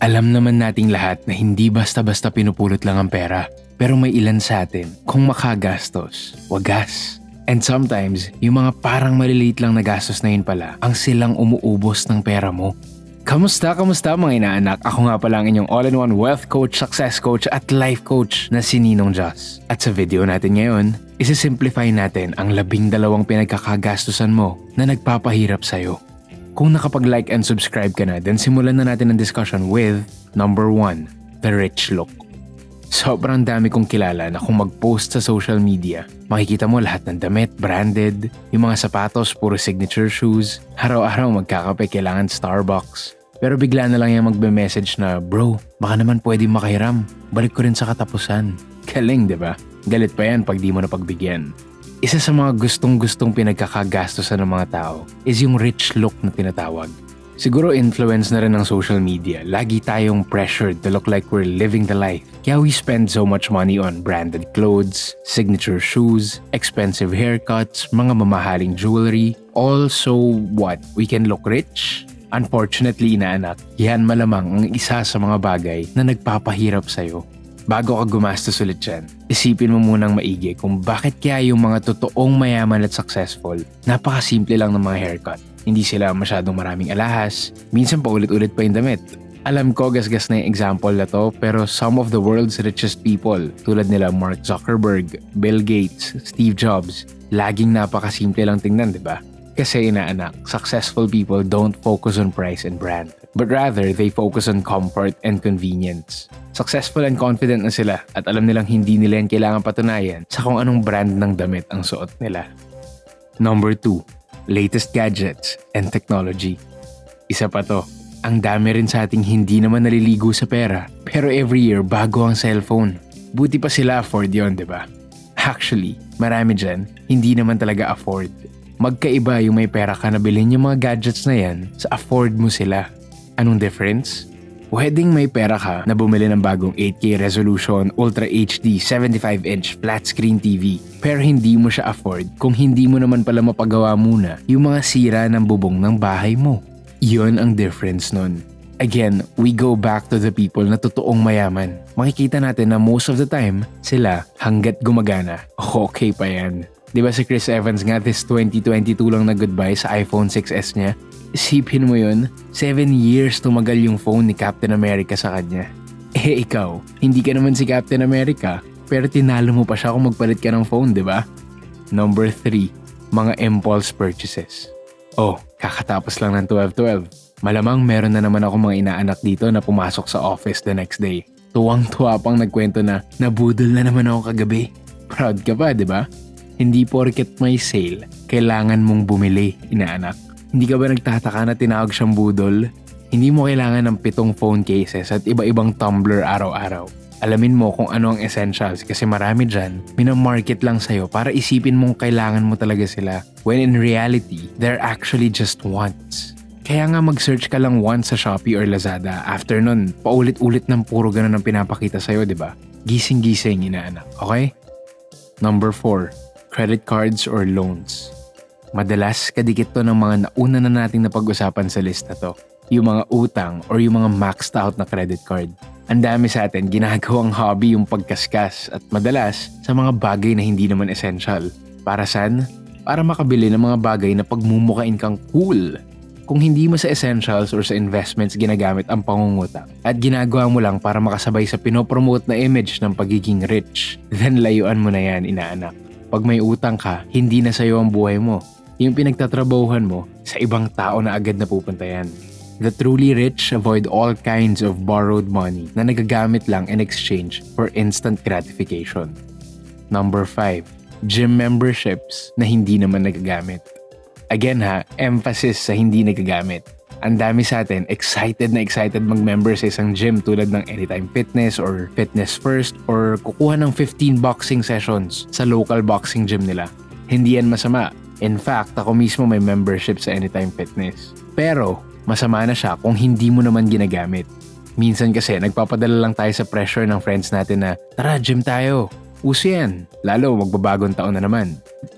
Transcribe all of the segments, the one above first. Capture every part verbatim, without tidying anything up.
Alam naman nating lahat na hindi basta-basta pinupulot lang ang pera. Pero may ilan sa atin, kung makagastos, wagas. And sometimes, yung mga parang maliliit lang na gastos na yun pala, ang silang umuubos ng pera mo. Kamusta, kamusta mga inaanak? Ako nga pala ang inyong all-in-one wealth coach, success coach at life coach na si Ninong Joss. At sa video natin ngayon, isi-simplify natin ang labing dalawang pinagkakagastusan mo na nagpapahirap sa'yo. Kung nakapag-like and subscribe ka na, then simulan na natin ang discussion with number one, the rich look. Sobrang dami kong kilala na kung mag-post sa social media, makikita mo lahat ng damit, branded, yung mga sapatos, puro signature shoes, araw-araw magkakape, kailangan Starbucks. Pero bigla na lang yung magbe-message na, bro, baka naman pwede makahiram, balik ko rin sa katapusan. Galing, di ba? Galit pa yan pag di mo napagbigyan. Isa sa mga gustong-gustong pinagkakagastosan ng mga tao is yung rich look na tinatawag. Siguro influence na rin ng social media. Lagi tayong pressured to look like we're living the life. Kaya we spend so much money on branded clothes, signature shoes, expensive haircuts, mga mamahaling jewelry. All so what? We can look rich? Unfortunately, inaanak, yan malamang ang isa sa mga bagay na nagpapahirap sa'yo. Bago ka gumastos ulit dyan, isipin mo munang maigi kung bakit kaya yung mga totoong mayaman at successful, napakasimple lang ng mga haircut. Hindi sila masyadong maraming alahas, minsan pa ulit-ulit pa yung damit. Alam ko gasgas na yung example na to, pero some of the world's richest people, tulad nila Mark Zuckerberg, Bill Gates, Steve Jobs, laging napakasimple lang tingnan, di ba? Kasi inaanak, successful people don't focus on price and brand, but rather they focus on comfort and convenience. Successful and confident na sila at alam nilang hindi nila yan kailangan patunayan sa kung anong brand ng damit ang suot nila. Number two. Latest gadgets and technology. Isa pa to, ang dami rin sa ating hindi naman naliligo sa pera, pero every year bago ang cellphone. Buti pa sila afford yon, di ba? Actually, marami dyan, hindi naman talaga afford. Magkaiba yung may pera ka na bilhin yung mga gadgets na yan sa afford mo sila. Anong difference? Pwedeng may pera ka na bumili ng bagong eight K resolution, Ultra H D, seventy-five inch flat screen T V, pero hindi mo siya afford kung hindi mo naman pala mapagawa muna yung mga sira ng bubong ng bahay mo. Yun ang difference nun. Again, we go back to the people na totoong mayaman. Makikita natin na most of the time, sila hanggat gumagana, okay pa yan. Di ba si Chris Evans nga this twenty twenty-two lang na goodbye sa iPhone six S niya? Isipin mo yun, seven years tumagal yung phone ni Captain America sa kanya. Eh ikaw, hindi ka naman si Captain America, pero tinalo mo pa siya kung magpalit ka ng phone, di ba? Number three, mga impulse purchases. Oh, kakatapos lang ng twelve twelve. Malamang meron na naman ako mga inaanak dito na pumasok sa office the next day. Tuwang-tuwa pang nagkwento na, nabudol na naman ako kagabi. Proud ka ba, di ba? Hindi porket may sale, kailangan mong bumili, inaanak. Hindi ka ba nagtataka na tinawag siyang budol? Hindi mo kailangan ng pitong phone cases at iba-ibang tumbler araw-araw. Alamin mo kung ano ang essentials kasi marami dyan, minamarket lang sa'yo para isipin mong kailangan mo talaga sila. When in reality, they're actually just wants. Kaya nga mag-search ka lang once sa Shopee or Lazada. After nun, paulit-ulit ng puro ganun ang pinapakita sa'yo, di ba? Gising-gising, inaanak, okay? Number four, credit cards or loans. Madalas, kadikit to ng mga nauna na nating napag-usapan sa list na to. Yung mga utang or yung mga maxed out na credit card. Ang dami sa atin ginagawang hobby yung pagkaskas at madalas sa mga bagay na hindi naman essential. Para saan? Para makabili ng mga bagay na pagmumukain kang cool. Kung hindi mo sa essentials or sa investments ginagamit ang pangungutang at ginagawa mo lang para makasabay sa pinopromote na image ng pagiging rich, then layuan mo na yan, inaanak. Pag may utang ka, hindi na sa'yo ang buhay mo. Yung pinagtatrabahuhan mo, sa ibang tao na agad na pupunta yan. The truly rich avoid all kinds of borrowed money na nagagamit lang in exchange for instant gratification. Number five, gym memberships na hindi naman nagagamit. Again ha, emphasis sa hindi nagagamit. Ang dami sa atin excited na excited mag-member sa isang gym tulad ng Anytime Fitness or Fitness First or kukuha ng fifteen boxing sessions sa local boxing gym nila. Hindi yan masama. In fact, ako mismo may membership sa Anytime Fitness. Pero, masama na siya kung hindi mo naman ginagamit. Minsan kasi, nagpapadala lang tayo sa pressure ng friends natin na, tara, gym tayo. Uso yan. Lalo, magbabagong taon na naman.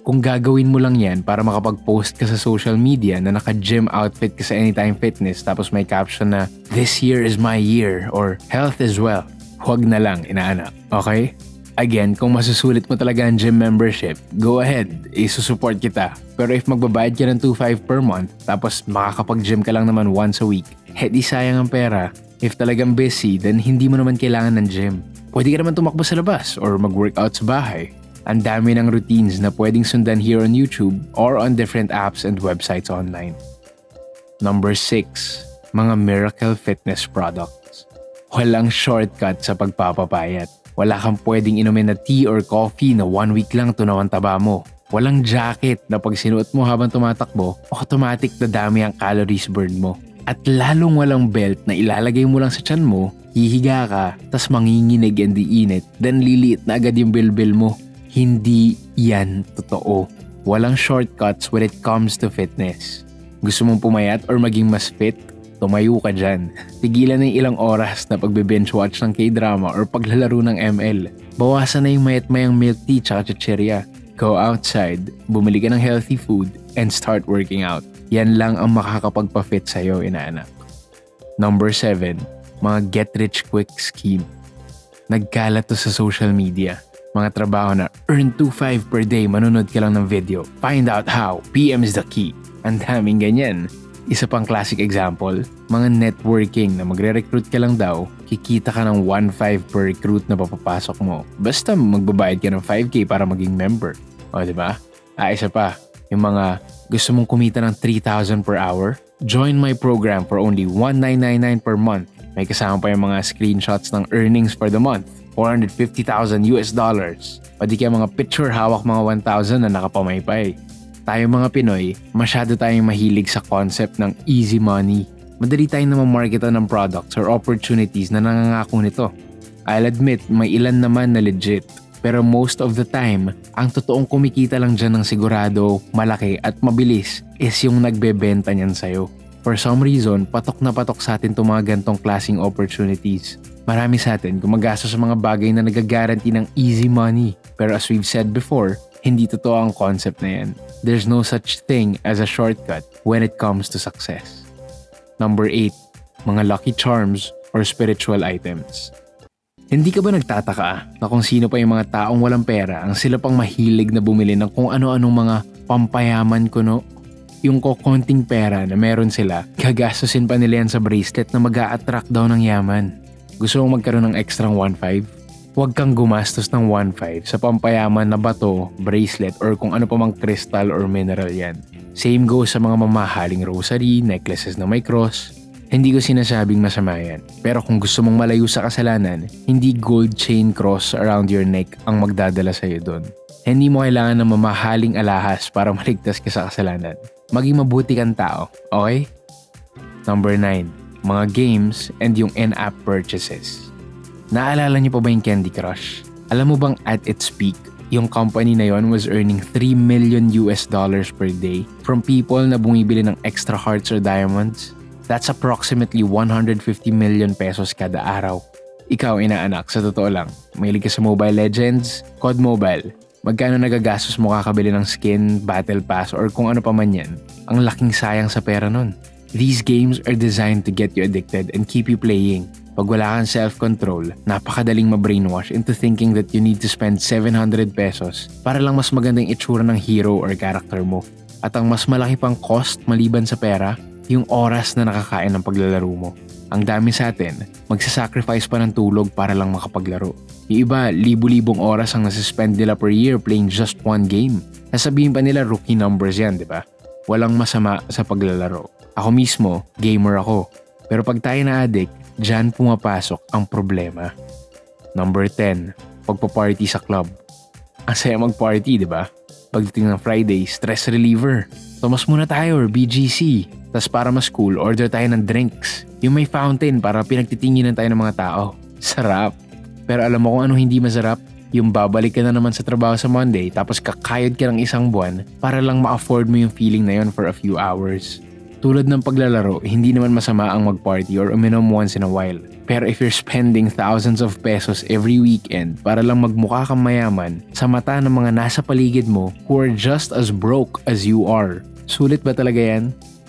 Kung gagawin mo lang yan para makapag-post ka sa social media na naka-gym outfit ka sa Anytime Fitness tapos may caption na, "This year is my year" or "Health is wealth," huwag na lang, inaanak. Okay? Again, kung masusulit mo talaga ang gym membership, go ahead, isusupport kita. Pero if magbabayad ka ng two thousand five per month tapos makakapag-gym ka lang naman once a week, hedi sayang ang pera. If talagang busy, then hindi mo naman kailangan ng gym. Pwede ka naman tumakbo sa labas or mag-workout sa bahay. Ang dami ng routines na pwedeng sundan here on YouTube or on different apps and websites online. Number six, mga miracle fitness products. Walang shortcut sa pagpapapayat. Wala kang pwedeng inumin na tea or coffee na one week lang tunaw ang taba mo. Walang jacket na pag sinuot mo habang tumatakbo, automatic na dami ang calories burned mo. At lalong walang belt na ilalagay mo lang sa tiyan mo, hihiga ka, tas manginginig and iinit, then liliit na agad yung bilbil mo. Hindi yan totoo. Walang shortcuts when it comes to fitness. Gusto mong pumayat or maging mas fit? Tumayo ka dyan. Tigilan na yung ilang oras na pagbe-binge watch ng K-drama or paglalaro ng M L. Bawasan na yung mayat-mayang milk tea tsaka chichirya. Go outside, bumili ka ng healthy food, and start working out. Yan lang ang makakapagpa-fit sa'yo, inaanak. Number seven, mga get-rich-quick scheme. Nagkalat to sa social media. Mga trabaho na earn two thousand five per day, manunod ka lang ng video. Find out how. P M is the key. Ang daming ganyan. Isa pang classic example, mga networking na magre-recruit ka lang daw, kikita ka ng one point five per recruit na papapasok mo. Basta magbabayad ka ng five K para maging member. O, diba? Ah, isa pa, yung mga gusto mong kumita ng three thousand per hour, join my program for only one thousand nine hundred ninety-nine per month. May kasama pa yung mga screenshots ng earnings for the month. four hundred fifty thousand U S dollars. O di kaya mga picture hawak mga one thousand na nakapamaypay. Tayo mga Pinoy, masyado tayong mahilig sa concept ng easy money. Madali tayong namamarketan ng products or opportunities na nangangako nito. I'll admit, may ilan naman na legit. Pero most of the time, ang totoong kumikita lang dyan ng sigurado, malaki at mabilis is yung nagbebenta niyan sa'yo. For some reason, patok na patok sa atin itong mga gantong klaseng opportunities. Marami sa atin gumagastos sa mga bagay na nagagaranti ng easy money. Pero as we've said before, hindi totoo ang concept na yan. There's no such thing as a shortcut when it comes to success. Number eight, mga lucky charms or spiritual items. Hindi ka ba nagtataka na kung sino pa yung mga taong walang pera ang sila pang mahilig na bumili ng kung ano-anong mga pampayaman kuno? Yung kokonting pera na meron sila, gagastusin pa nila yan sa bracelet na mag-a-attract daw ng yaman. Gusto mong magkaroon ng extra one point five? Huwag kang gumastos ng one point five sa pampayaman na bato, bracelet, or kung ano pa mang crystal or mineral yan. Same goes sa mga mamahaling rosary, necklaces na may cross. Hindi ko sinasabing masama yan. Pero kung gusto mong malayo sa kasalanan, hindi gold chain cross around your neck ang magdadala sa'yo doon. Hindi mo kailangan ng mamahaling alahas para maligtas ka sa kasalanan. Maging mabuti kang tao, okay? Number nine. Mga games and yung in-app purchases. Naalala niyo pa ba yung Candy Crush? Alam mo bang at its peak, yung company na yon was earning three million U S dollars per day from people na bumibili ng extra hearts or diamonds? That's approximately one hundred fifty million pesos kada araw. Ikaw, inaanak, sa totoo lang, mahilig ka sa Mobile Legends, C O D Mobile. Magkano nagagastos mo kakabili ng skin, battle pass, or kung ano pa man yan? Ang laking sayang sa pera nun. These games are designed to get you addicted and keep you playing. Pag wala kang self-control, napakadaling ma-brainwash into thinking that you need to spend seven hundred pesos para lang mas magandang itsura ng hero or character mo. At ang mas malaki pang cost maliban sa pera, yung oras na nakakain ng paglalaro mo. Ang dami sa atin, magsasacrifice pa ng tulog para lang makapaglaro. Yung iba, libu-libong oras ang nasispend nila per year playing just one game. Nasabihin pa nila rookie numbers yan, di ba? Walang masama sa paglalaro. Ako mismo, gamer ako. Pero pag tayo na addict, dyan pumapasok ang problema. Number ten, pagpa-party sa club. Ang saya mag-party, di ba? Pagdating ng Friday, stress reliever. Tomas muna tayo or B G C. Tas para mas cool, order tayo ng drinks. Yung may fountain para pinagtitinginan tayo ng mga tao. Sarap. Pero alam mo kung ano hindi masarap? Yung babalik ka na naman sa trabaho sa Monday tapos kakayod ka ng isang buwan para lang ma-afford mo yung feeling na yon for a few hours. Tulad ng paglalaro, hindi naman masama ang mag-party or uminom once in a while. Pero if you're spending thousands of pesos every weekend para lang magmukha kang mayaman sa mata ng mga nasa paligid mo who are just as broke as you are, sulit ba talaga yan?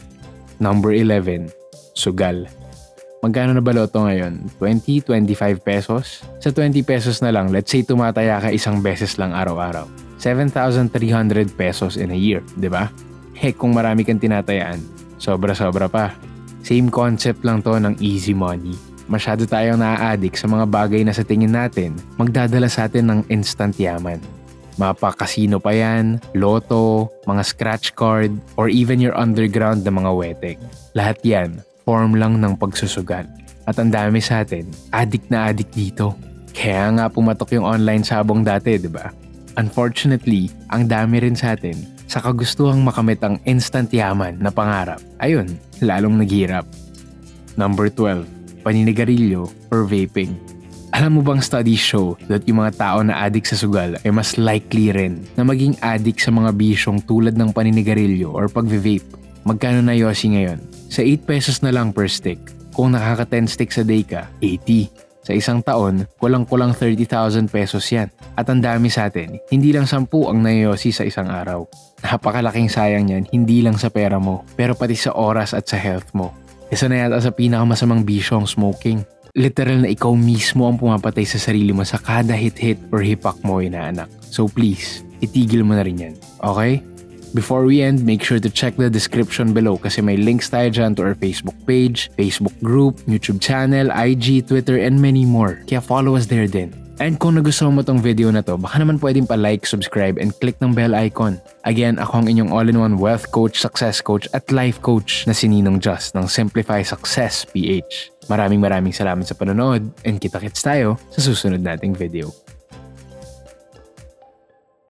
Number eleven. Sugal. Magkano na ba loto ngayon? twenty, twenty-five pesos? Sa twenty pesos na lang, let's say tumataya ka isang beses lang araw-araw. seven thousand three hundred pesos in a year, di ba? Heck, kung marami kang tinatayaan, sobra-sobra pa. Same concept lang to ng easy money. Masyado tayong naa-addict sa mga bagay na sa tingin natin magdadala sa atin ng instant yaman. Mapa-casino pa yan, loto, mga scratch card, or even your underground na mga wetek. Lahat yan, form lang ng pagsusugal. At ang dami sa atin, addict na addict dito. Kaya nga pumatok yung online sabong dati, di ba? Unfortunately, ang dami rin sa atin sa kagustuhang makamit ang instant yaman na pangarap. Ayun, lalong naghirap. Number twelve. Paninigarilyo or vaping. Alam mo bang studies show that yung mga tao na addict sa sugal ay mas likely rin na maging addict sa mga bisyong tulad ng paninigarilyo or pag-vape? Magkano na yosi ngayon? Sa eight pesos na lang per stick. Kung nakaka ten sticks a day ka, eighty. Sa isang taon, kulang-kulang thirty thousand pesos yan. At ang dami sa atin, hindi lang sampu ang nayoyosi sa isang araw. Napakalaking sayang yan, hindi lang sa pera mo, pero pati sa oras at sa health mo. Isa na yata sa pinakamasamang bisyo ang smoking. Literal na ikaw mismo ang pumapatay sa sarili mo sa kada hit-hit or hipak mo inaanak. So please, itigil mo na rin yan. Okay? Before we end, make sure to check the description below kasi may links tayo dyan to our Facebook page, Facebook group, YouTube channel, I G, Twitter, and many more. Kaya follow us there din. And kung nagustuhan mo tong video na to, baka naman pwedeng pa-like, subscribe, and click ng bell icon. Again, ako ang inyong all-in-one wealth coach, success coach, at life coach na si Ninong Just ng Simplify Success P H. Maraming maraming salamat sa panonood and kita-kits tayo sa susunod nating video.